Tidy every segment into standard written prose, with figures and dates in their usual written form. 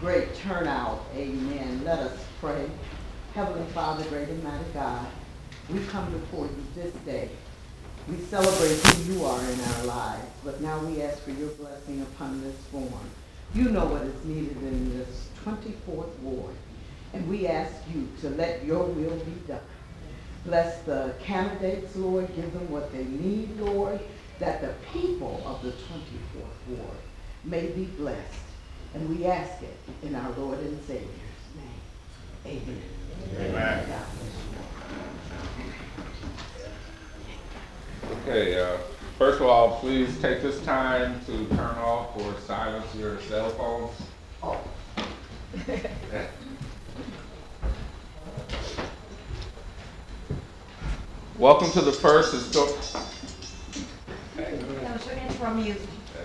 great turnout. Amen. Let us pray. Heavenly Father, great and mighty God, we come before you this day. We celebrate who you are in our lives, but now we ask for your blessing upon this forum. You know what is needed in this 24th ward, and we ask you to let your will be done. Bless the candidates, Lord. Give them what they need, Lord, that the people of the 24th ward may be blessed. And we ask it in our Lord and Savior's name. Amen. Amen. Okay, first of all, please take this time to turn off or silence your cell phones. Oh. Welcome to the first historic. From you.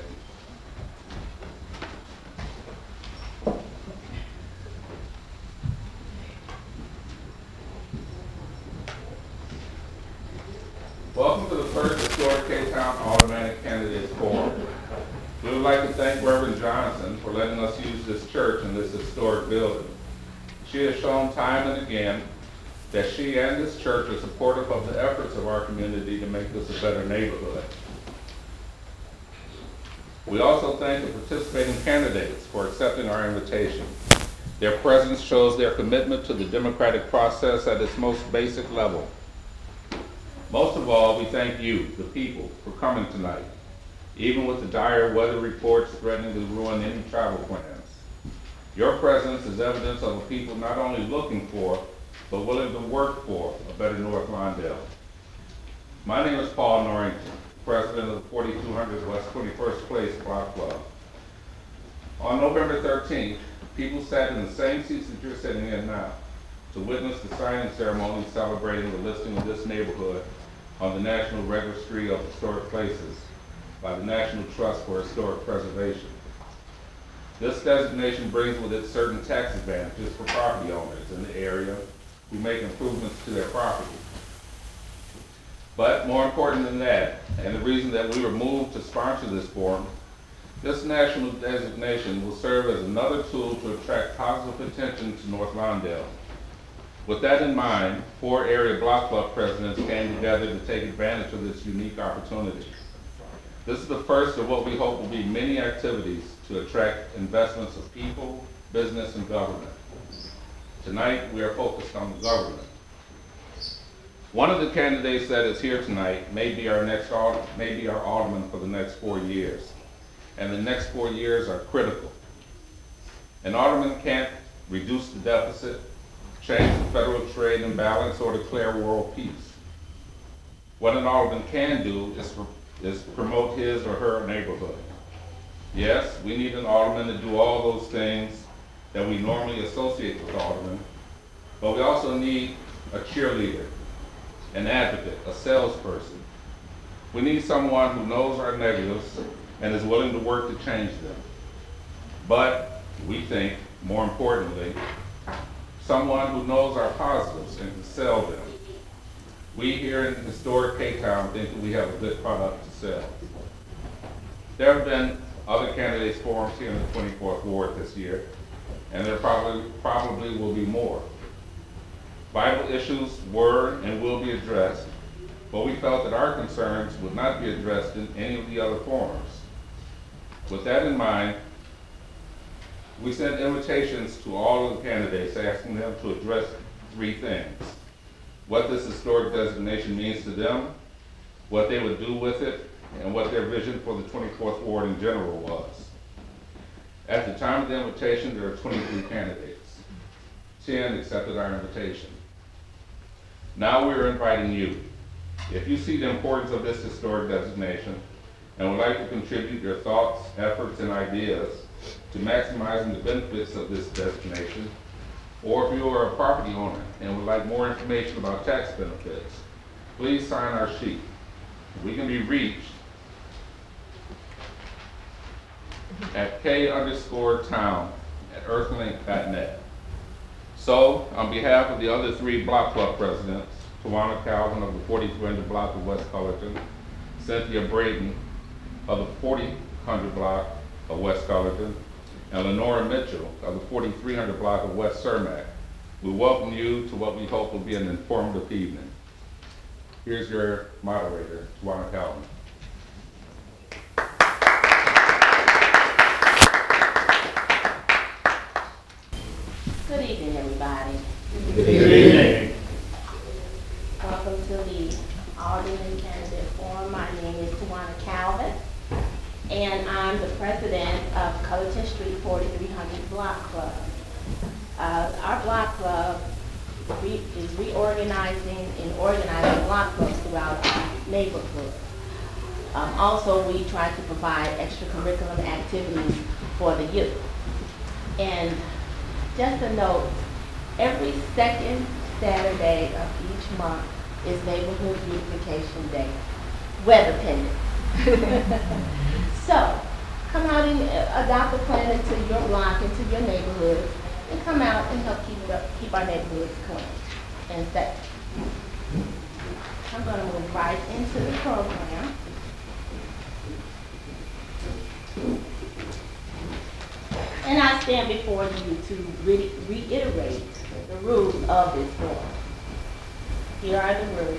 Welcome to the first historic K-Town Aldermanic Candidates Forum. We would like to thank Reverend Johnson for letting us use this church in this historic building. She has shown time and again that she and this church are supportive of the efforts of our community to make this a better neighborhood. We also thank the participating candidates for accepting our invitation. Their presence shows their commitment to the democratic process at its most basic level. Most of all, we thank you, the people, for coming tonight, even with the dire weather reports threatening to ruin any travel plans. Your presence is evidence of a people not only looking for, but willing to work for a better North Lawndale. My name is Paul Norrington, president of the 4200 West 21st Place Block Club. On November 13th, people sat in the same seats that you're sitting in now to witness the signing ceremony celebrating the listing of this neighborhood on the National Registry of Historic Places by the National Trust for Historic Preservation. This designation brings with it certain tax advantages for property owners in the area who make improvements to their property. But more important than that, and the reason that we were moved to sponsor this forum, this national designation will serve as another tool to attract positive attention to North Lawndale. With that in mind, 4 area block club presidents came together to take advantage of this unique opportunity. This is the first of what we hope will be many activities to attract investments of people, business, and government. Tonight, we are focused on the government. One of the candidates that is here tonight may be our alderman for the next 4 years. And the next 4 years are critical. An alderman can't reduce the deficit, change the federal trade imbalance, or declare world peace. What an alderman can do is promote his or her neighborhood. Yes, we need an alderman to do all those things that we normally associate with aldermen, but we also need a cheerleader, an advocate, a salesperson. We need someone who knows our negatives and is willing to work to change them. But we think, more importantly, someone who knows our positives and can sell them. We here in historic K-Town think that we have a good product to sell. There have been other candidates forums here in the 24th Ward this year, and there probably will be more. Vital issues were and will be addressed, but we felt that our concerns would not be addressed in any of the other forums. With that in mind, we sent invitations to all of the candidates asking them to address 3 things: what this historic designation means to them, what they would do with it, and what their vision for the 24th Ward in general was. At the time of the invitation, there are 23 candidates. 10 accepted our invitation. Now we are inviting you. If you see the importance of this historic designation and would like to contribute your thoughts, efforts, and ideas to maximizing the benefits of this designation, or if you are a property owner and would like more information about tax benefits, please sign our sheet. We can be reached at k_town@earthlink.net. So, on behalf of the other 3 block club presidents, Tawana Calvin of the 4300 block of West Cullerton, Cynthia Braden of the 4000 block of West Cullerton, and Lenora Mitchell of the 4300 block of West Cermak. We welcome you to what we hope will be an informative evening. Here's your moderator, Tawana Calvin. Good evening, everybody. Good evening. Welcome to the Aldermanic Candidates Forum. My name is Tawana Calvin, and I'm the president of Cullerton Street 4300 Block Club. Our block club is reorganizing and organizing block clubs throughout our neighborhood. Also, we try to provide extracurricular activities for the youth. And just a note, every second Saturday of each month is Neighborhood Beautification Day, weather pending. So, come out and adopt a plan into your block, into your neighborhood, and come out and help keep our neighborhoods clean and safe. I'm going to move right into the program. And I stand before you to reiterate the rules of this forum. Here are the rules.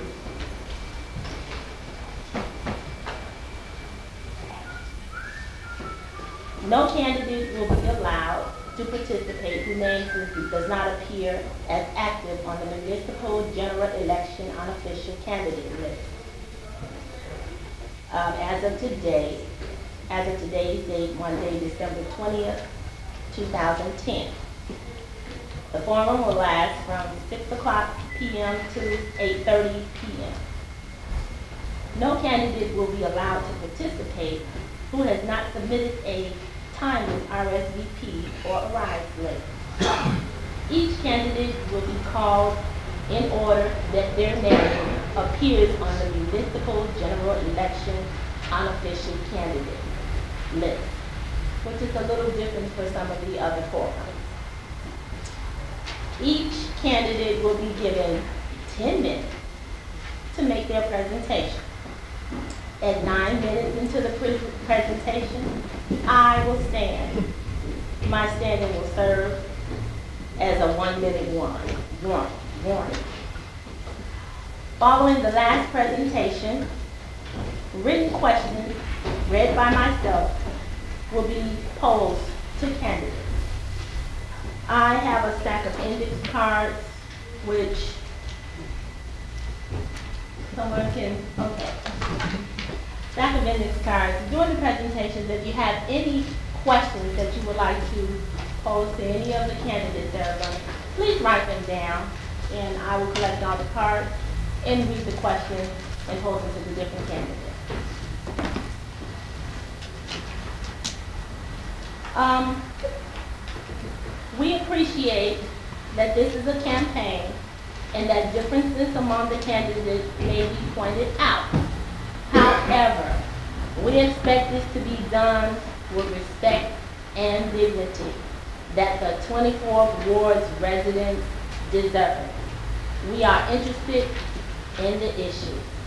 No candidate will be allowed to participate whose name does not appear as active on the municipal general election unofficial candidate list. As of today's date, Monday, December 20th, 2010. The forum will last from 6 o'clock p.m. to 8:30 p.m. No candidate will be allowed to participate who has not submitted a timely RSVP or arrival list. Each candidate will be called in order that their name appears on the municipal general election unofficial candidate list, which is a little different for some of the other forums. Each candidate will be given 10 minutes to make their presentation. At 9 minutes into the presentation, I will stand. My standing will serve as a 1-minute warning. Following the last presentation, written questions read by myself will be posed to candidates. I have a stack of index cards which someone can, okay. Stack of index cards. During the presentations, if you have any questions that you would like to pose to any of the candidates that are running, please write them down and I will collect all the cards and read the questions and pose them to the different candidates. We appreciate that this is a campaign and that differences among the candidates may be pointed out. However, we expect this to be done with respect and dignity that the 24th Ward's residents deserve. We are interested in the issue.